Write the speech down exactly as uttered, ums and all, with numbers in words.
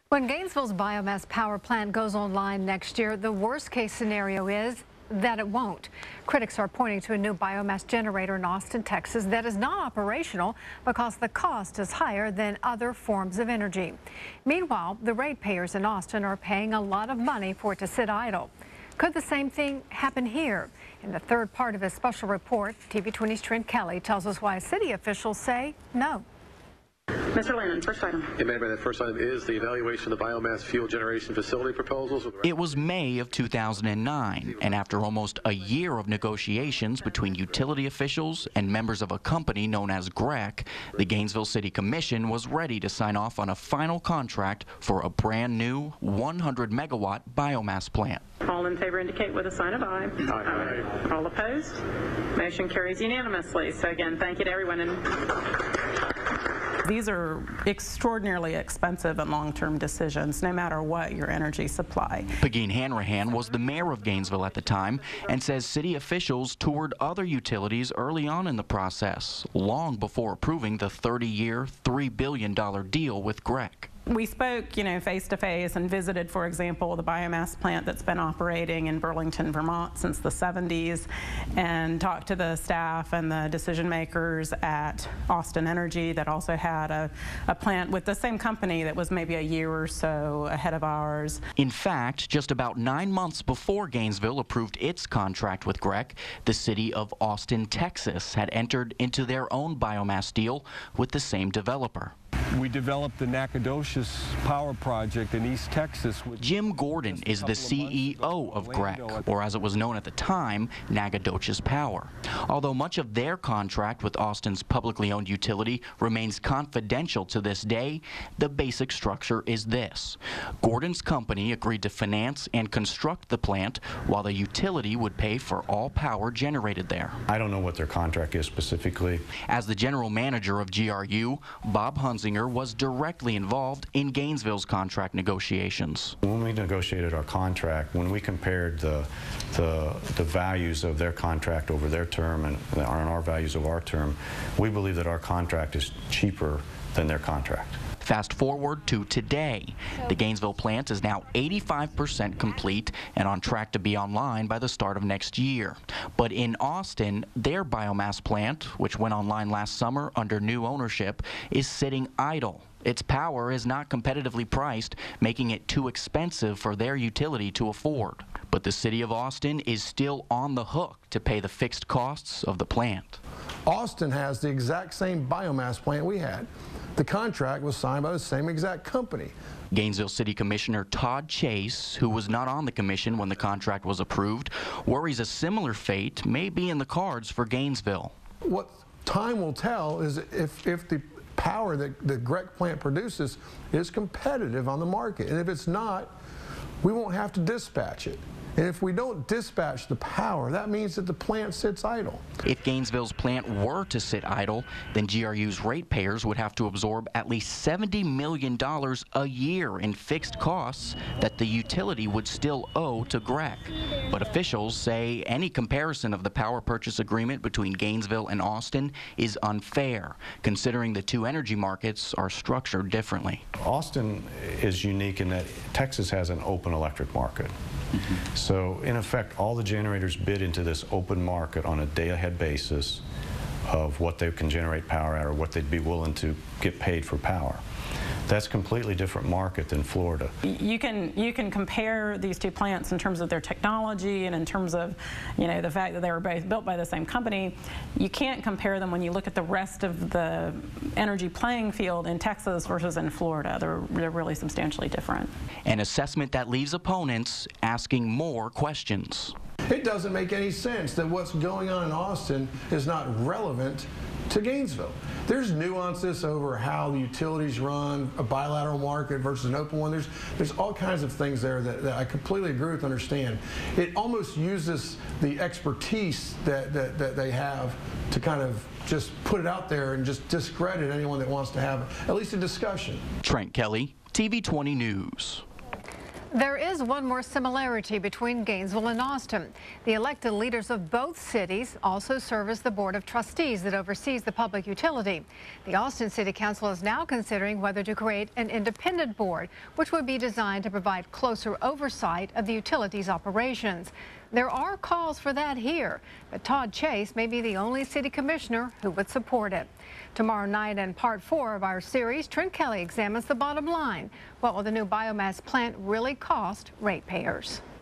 When Gainesville's biomass power plant goes online next year, the worst case scenario is that it won't. Critics are pointing to a new biomass generator in Austin, Texas that is not operational because the cost is higher than other forms of energy. Meanwhile, the ratepayers in Austin are paying a lot of money for it to sit idle. Could the same thing happen here? In the third part of his special report, T V twenty's Trent Kelly tells us why city officials say no. Mister Lannon, first item. Yeah, Madam Mayor, that first item is the evaluation of the biomass fuel generation facility proposals. It was May of two thousand nine, and after almost a year of negotiations between utility officials and members of a company known as G R E C, the Gainesville City Commission was ready to sign off on a final contract for a brand new one hundred megawatt biomass plant. All in favor indicate with a sign of aye. Aye. Aye. All opposed? Motion carries unanimously. So again, thank you to everyone. And these are extraordinarily expensive and long-term decisions, no matter what your energy supply. Pegeen Hanrahan was the mayor of Gainesville at the time and says city officials toured other utilities early on in the process, long before approving the thirty-year, three billion dollar deal with G R E C. We spoke, you know, face to face and visited, for example, the biomass plant that's been operating in Burlington, Vermont since the seventies, and talked to the staff and the decision makers at Austin Energy that also had a, a plant with the same company that was maybe a year or so ahead of ours. In fact, just about nine months before Gainesville approved its contract with G R E C, the city of Austin, Texas had entered into their own biomass deal with the same developer. We developed the Nacogdoches Power Project in East Texas. Jim Gordon is the C E O of G R E C, or as it was known at the time, Nacogdoches Power. Although much of their contract with Austin's publicly owned utility remains confidential to this day, the basic structure is this. Gordon's company agreed to finance and construct the plant, while the utility would pay for all power generated there. I don't know what their contract is specifically. As the general manager of G R U, Bob Hunzinger was directly involved in Gainesville's contract negotiations. When we negotiated our contract, when we compared the, the, the values of their contract over their term and, and our values of our term, we believe that our contract is cheaper than their contract. Fast forward to today. The Gainesville plant is now eighty-five percent complete and on track to be online by the start of next year. But in Austin, their biomass plant, which went online last summer under new ownership, is sitting idle. Its power is not competitively priced, making it too expensive for their utility to afford. But the city of Austin is still on the hook to pay the fixed costs of the plant. Austin has the exact same biomass plant we had. The contract was signed by the same exact company. Gainesville City Commissioner Todd Chase, who was not on the commission when the contract was approved, worries a similar fate may be in the cards for Gainesville. What time will tell is if, if the power that the G R E C plant produces is competitive on the market. And if it's not, we won't have to dispatch it. And if we don't dispatch the power, that means that the plant sits idle. If Gainesville's plant were to sit idle, then G R U's ratepayers would have to absorb at least seventy million dollars a year in fixed costs that the utility would still owe to G R E C. But officials say any comparison of the power purchase agreement between Gainesville and Austin is unfair, considering the two energy markets are structured differently. Austin is unique in that Texas has an open electric market. Mm-hmm. So, in effect, all the generators bid into this open market on a day-ahead basis of what they can generate power at or what they'd be willing to get paid for power. That's a completely different market than Florida. You can you can compare these two plants in terms of their technology and in terms of, you know, the fact that they were both built by the same company. You can't compare them when you look at the rest of the energy playing field in Texas versus in Florida. They're, they're really substantially different. An assessment that leaves opponents asking more questions. It doesn't make any sense that what's going on in Austin is not relevant to Gainesville. There's nuances over how the utilities run a bilateral market versus an open one. There's, there's all kinds of things there that, that I completely agree with and understand. It almost uses the expertise that, that, that they have to kind of just put it out there and just discredit anyone that wants to have at least a discussion. Trent Kelly, T V twenty News. There is one more similarity between Gainesville and Austin. The elected leaders of both cities also serve as the Board of Trustees that oversees the public utility. The Austin City Council is now considering whether to create an independent board, which would be designed to provide closer oversight of the utility's operations. There are calls for that here, but Todd Chase may be the only city commissioner who would support it. Tomorrow night in part four of our series, Trent Kelly examines the bottom line. What will the new biomass plant really cost ratepayers?